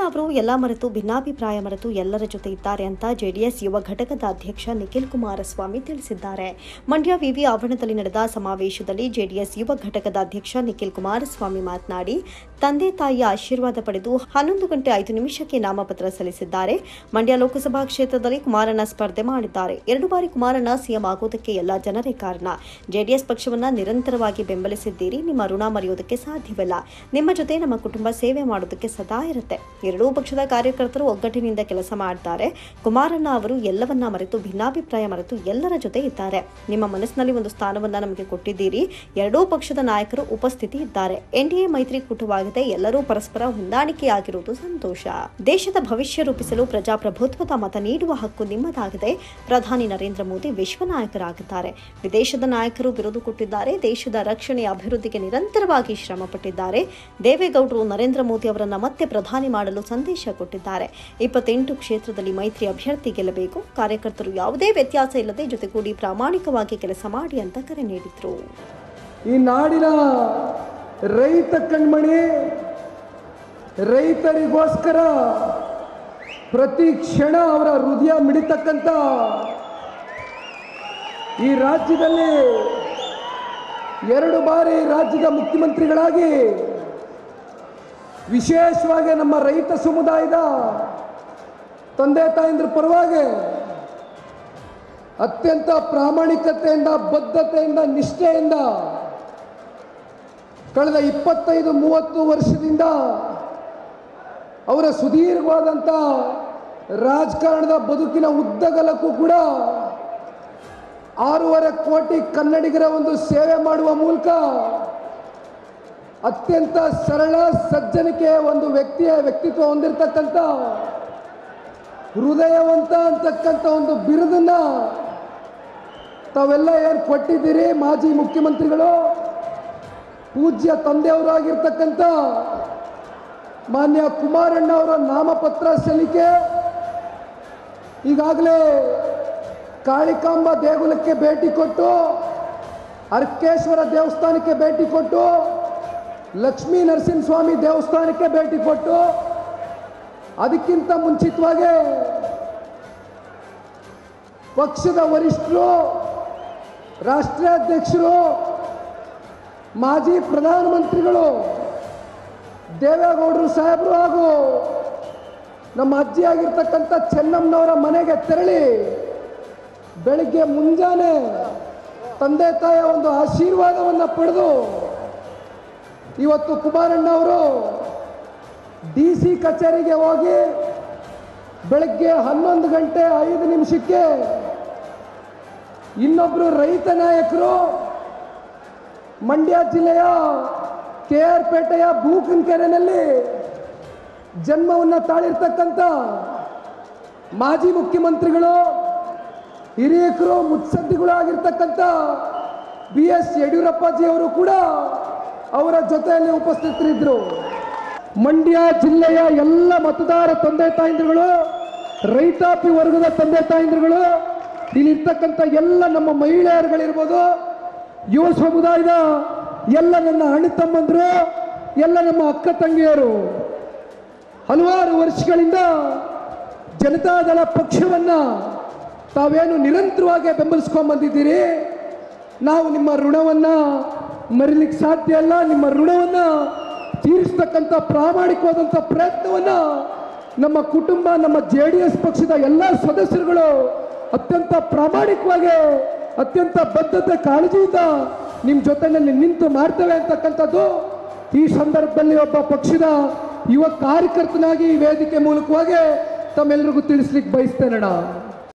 ಅವರು ಎಲ್ಲ ಮರೆತು ಭಿನ್ನಾಭಿಪ್ರಾಯ ಮರೆತು ಎಲ್ಲರ ಜೊತೆ ಇದ್ದಾರೆ ಅಂತ ಜೆಡಿಎಸ್ ಯುವ ಘಟಕದ ಅಧ್ಯಕ್ಷ ನಿಖಿಲ್ ಕುಮಾರಸ್ವಾಮಿ ತಿಳಿಸಿದ್ದಾರೆ. ಮಂಡ್ಯ ವಿವಿ ಆವರಣದಲ್ಲಿ ನಡೆದ ಸಮಾವೇಶದಲ್ಲಿ ಜೆಡಿಎಸ್ ಯುವ ಘಟಕದ ಅಧ್ಯಕ್ಷ ನಿಖಿಲ್ ಕುಮಾರಸ್ವಾಮಿ ಮಾತನಾಡಿ, ತಂದೆ ತಾಯಿಯ ಆಶೀರ್ವಾದ ಪಡೆದು 11 ಗಂಟೆ 5 ನಿಮಿಷಕ್ಕೆ ನಾಮಪತ್ರ ಸಲ್ಲಿಸಿದ್ದಾರೆ. ಮಂಡ್ಯ ಲೋಕಸಭಾ ಕ್ಷೇತ್ರದಲ್ಲಿ ಕುಮಾರಣ್ಣ ಸ್ಪರ್ಧೆ ಮಾಡಿದ್ದಾರೆ. 2 ಬಾರಿ ಕುಮಾರಣ್ಣ ಸಿಎಂ ಆಗೋದಕ್ಕೆ ಎಲ್ಲ ಜನರೇ ಕಾರಣ. ಜೆಡಿಎಸ್ ಪಕ್ಷವನ್ನ ನಿರಂತರವಾಗಿ ಬೆಂಬಲಿಸಿದ್ದೀರಿ. ನಿಮ್ಮ ಋಣ ಮರೆಯೋದಕ್ಕೆ ಸಾಧ್ಯವಿಲ್ಲ. ನಿಮ್ಮ ಜೊತೆ ನಮ್ಮ ಕುಟುಂಬ ಸೇವೆ ಮಾಡೋದಕ್ಕೆ ಸದಾ ಇರುತ್ತೆ. ಎರಡೂ ಪಕ್ಷದ ಕಾರ್ಯಕರ್ತರು ಒಗ್ಗಟ್ಟಿನಿಂದ ಕೆಲಸ ಮಾಡ್ತಾರೆ. ಕುಮಾರಣ್ಣ ಅವರು ಎಲ್ಲವನ್ನ ಮರೆತು ಭಿನ್ನಾಭಿಪ್ರಾಯ ಮರೆತು ಎಲ್ಲರ ಜೊತೆ ಇದ್ದಾರೆ. ನಿಮ್ಮ ಮನಸ್ಸಿನಲ್ಲಿ ಒಂದು ಸ್ಥಾನವನ್ನ ನಮಗೆ ಕೊಟ್ಟಿದ್ದೀರಿ. ಎರಡೂ ಪಕ್ಷದ ನಾಯಕರು ಉಪಸ್ಥಿತಿ ಇದ್ದಾರೆ. ಎನ್ಡಿಎ ಮೈತ್ರಿಕೂಟವಾಗಿದೆ. ಎಲ್ಲರೂ ಪರಸ್ಪರ ಹೊಂದಾಣಿಕೆಯಾಗಿರುವುದು ಸಂತೋಷ. ದೇಶದ ಭವಿಷ್ಯ ರೂಪಿಸಲು ಪ್ರಜಾಪ್ರಭುತ್ವದ ಮತ ನೀಡುವ ಹಕ್ಕು ನಿಮ್ಮದಾಗಿದೆ. ಪ್ರಧಾನಿ ನರೇಂದ್ರ ಮೋದಿ ವಿಶ್ವ ನಾಯಕರಾಗಿದ್ದಾರೆ. ವಿದೇಶದ ನಾಯಕರು ಬಿರುದು ಕೊಟ್ಟಿದ್ದಾರೆ. ದೇಶದ ರಕ್ಷಣೆಯ ಅಭಿವೃದ್ಧಿಗೆ ನಿರಂತರವಾಗಿ ಶ್ರಮ ಪಟ್ಟಿದ್ದಾರೆ. ದೇವೇಗೌಡರು ನರೇಂದ್ರ ಮೋದಿ ಅವರನ್ನ ಮತ್ತೆ ಪ್ರಧಾನಿ ಮಾಡಲು ಸಂದೇಶ ಕೊಟ್ಟಿದ್ದಾರೆ. 28 ಕ್ಷೇತ್ರದಲ್ಲಿ ಮೈತ್ರಿ ಅಭ್ಯರ್ಥಿ ಗೆಲ್ಲಬೇಕು. ಕಾರ್ಯಕರ್ತರು ಯಾವುದೇ ವ್ಯತ್ಯಾಸ ಇಲ್ಲದೆ ಜೊತೆಗೂಡಿ ಪ್ರಾಮಾಣಿಕವಾಗಿ ಕೆಲಸ ಮಾಡಿ ಅಂತ ಕರೆ ನೀಡಿದ್ರು. ಈ ನಾಡಿನ ರೈತ ಕಣ್ಮಣಿ, ರೈತರಿಗೋಸ್ಕರ ಪ್ರತಿ ಕ್ಷಣ ಅವರ ಹೃದಯ ಮಿಡಿತಕ್ಕಂಥ ಈ ರಾಜ್ಯದಲ್ಲಿ 2 ಬಾರಿ ರಾಜ್ಯದ ಮುಖ್ಯಮಂತ್ರಿಗಳಾಗಿ ವಿಶೇಷವಾಗಿ ನಮ್ಮ ರೈತ ಸಮುದಾಯದ ತಂದೆ ತಾಯಂದ್ರ ಪರವಾಗಿ ಅತ್ಯಂತ ಪ್ರಾಮಾಣಿಕತೆಯಿಂದ, ಬದ್ಧತೆಯಿಂದ, ನಿಷ್ಠೆಯಿಂದ ಕಳೆದ 25-30 ವರ್ಷದಿಂದ ಅವರ ಸುದೀರ್ಘವಾದಂಥ ರಾಜಕಾರಣದ ಬದುಕಿನ ಉದ್ದಗಲಕ್ಕೂ ಕೂಡ 6.5 ಕೋಟಿ ಕನ್ನಡಿಗರ ಒಂದು ಸೇವೆ ಮಾಡುವ ಮೂಲಕ ಅತ್ಯಂತ ಸರಳ ಸಜ್ಜನಿಕೆ ಒಂದು ವ್ಯಕ್ತಿತ್ವ ಹೊಂದಿರತಕ್ಕಂಥ ಹೃದಯವಂತ ಅಂತಕ್ಕಂಥ ಒಂದು ಬಿರುದನ್ನ ತಾವೆಲ್ಲ ಏನು ಕೊಟ್ಟಿದ್ದೀರಿ. ಮಾಜಿ ಮುಖ್ಯಮಂತ್ರಿಗಳು, ಪೂಜ್ಯ ತಂದೆಯವರು ಆಗಿರ್ತಕ್ಕಂಥ ಮಾನ್ಯ ಕುಮಾರಣ್ಣ ಅವರ ನಾಮಪತ್ರ ಸಲ್ಲಿಕೆ ಈಗಾಗಲೇ ಕಾಳಿಕಾಂಬ ದೇಗುಲಕ್ಕೆ ಭೇಟಿ ಕೊಟ್ಟು, ಅರ್ಕೇಶ್ವರ ದೇವಸ್ಥಾನಕ್ಕೆ ಭೇಟಿ ಕೊಟ್ಟು, ಲಕ್ಷ್ಮೀ ನರಸಿಂಹಸ್ವಾಮಿ ದೇವಸ್ಥಾನಕ್ಕೆ ಭೇಟಿ ಕೊಟ್ಟು, ಅದಕ್ಕಿಂತ ಮುಂಚಿತವಾಗಿ ಪಕ್ಷದ ವರಿಷ್ಠರು, ರಾಷ್ಟ್ರಾಧ್ಯಕ್ಷರು, ಮಾಜಿ ಪ್ರಧಾನಮಂತ್ರಿಗಳು ದೇವೇಗೌಡರು ಸಾಹೇಬರು ಹಾಗೂ ನಮ್ಮ ಅಜ್ಜಿಯಾಗಿರ್ತಕ್ಕಂಥ ಚೆನ್ನಮ್ಮನವರ ಮನೆಗೆ ತೆರಳಿ ಬೆಳಿಗ್ಗೆ ಮುಂಜಾನೆ ತಂದೆ ತಾಯಿಯ ಒಂದು ಆಶೀರ್ವಾದವನ್ನು ಪಡೆದು ಇವತ್ತು ಕುಮಾರಣ್ಣ ಅವರು DC ಕಚೇರಿಗೆ ಹೋಗಿ ಬೆಳಗ್ಗೆ 11 ಗಂಟೆ 5 ನಿಮಿಷಕ್ಕೆ ಇನ್ನೊಬ್ಬರು ರೈತ ನಾಯಕರು ಮಂಡ್ಯ ಜಿಲ್ಲೆಯ KR ಪೇಟೆಯ ಬೂಕನಕೆರೆಯಲ್ಲಿ ಜನ್ಮವನ್ನು ತಾಳಿರ್ತಕ್ಕಂಥ ಮಾಜಿ ಮುಖ್ಯಮಂತ್ರಿಗಳು, ಹಿರಿಯಕರು, ಮುತ್ಸದ್ದಿಗಳು ಆಗಿರ್ತಕ್ಕಂಥ BS ಯಡಿಯೂರಪ್ಪಾಜಿಯವರು ಕೂಡ ಅವರ ಜೊತೆಯಲ್ಲಿ ಉಪಸ್ಥಿತರಿದ್ದರು. ಮಂಡ್ಯ ಜಿಲ್ಲೆಯ ಎಲ್ಲ ಮತದಾರ ತಂದೆ ತಾಯಂದಿರುಗಳು, ರೈತಾಪಿ ವರ್ಗದ ತಂದೆ ತಾಯಂದಿರುಗಳು, ಇಲ್ಲಿರ್ತಕ್ಕಂಥ ಎಲ್ಲ ನಮ್ಮ ಮಹಿಳೆಯರುಗಳಿರ್ಬೋದು, ಯುವ ಸಮುದಾಯದ ಎಲ್ಲ ನನ್ನ ಅಣ್ಣ ತಮ್ಮಂದರು, ಎಲ್ಲ ನಮ್ಮ ಅಕ್ಕ ತಂಗಿಯರು, ಹಲವಾರು ವರ್ಷಗಳಿಂದ ಜನತಾದಳ ಪಕ್ಷವನ್ನ ತಾವೇನು ನಿರಂತರವಾಗಿ ಬೆಂಬಲಿಸ್ಕೊಂಡು ಬಂದಿದ್ದೀರಿ. ನಾವು ನಿಮ್ಮ ಋಣವನ್ನ ಮರಿಲಿಕ್ಕೆ ಸಾಧ್ಯ ಇಲ್ಲ. ನಿಮ್ಮ ಋಣವನ್ನ ತೀರಿಸ್ತಕ್ಕಂಥ ಪ್ರಾಮಾಣಿಕವಾದಂಥ ಪ್ರಯತ್ನವನ್ನ ನಮ್ಮ ಕುಟುಂಬ, ನಮ್ಮ JDS ಪಕ್ಷದ ಎಲ್ಲ ಸದಸ್ಯರುಗಳು ಅತ್ಯಂತ ಪ್ರಾಮಾಣಿಕವಾಗಿ, ಅತ್ಯಂತ ಬದ್ಧತೆ, ಕಾಳಜಿಯಿಂದ ನಿಮ್ಮ ಜೊತೆಯಲ್ಲಿ ನಿಂತು ಮಾಡ್ತೇವೆ ಅಂತಕ್ಕಂಥದ್ದು ಈ ಸಂದರ್ಭದಲ್ಲಿ ಒಬ್ಬ ಪಕ್ಷದ ಯುವ ಕಾರ್ಯಕರ್ತನಾಗಿ ಈ ವೇದಿಕೆ ಮೂಲಕವಾಗಿ ತಮ್ಮೆಲ್ಲರಿಗೂ ತಿಳಿಸ್ಲಿಕ್ಕೆ ಬಯಸ್ತೇನಣ್ಣ.